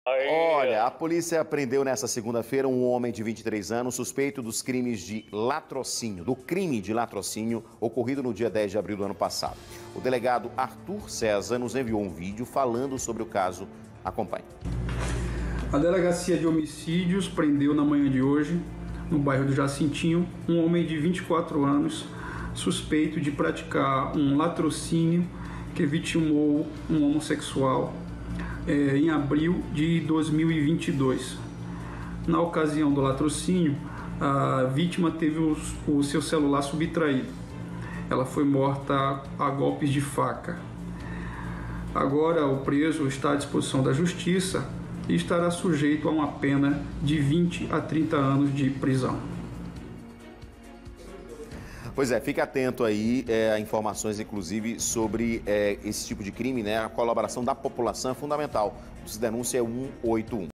Olha, a polícia prendeu nesta segunda-feira um homem de 23 anos suspeito dos crimes de latrocínio, do crime de latrocínio ocorrido no dia 10 de abril do ano passado. O delegado Arthur César nos enviou um vídeo falando sobre o caso. Acompanhe. A Delegacia de Homicídios prendeu na manhã de hoje, no bairro do Jacintinho, um homem de 24 anos suspeito de praticar um latrocínio que vitimou um homossexual em abril de 2022. Na ocasião do latrocínio, a vítima teve o seu celular subtraído. Ela foi morta a golpes de faca. Agora o preso está à disposição da justiça e estará sujeito a uma pena de 20 a 30 anos de prisão. Pois é, fique atento aí a informações, inclusive, sobre esse tipo de crime, né? A colaboração da população é fundamental. Se denúncia é 181.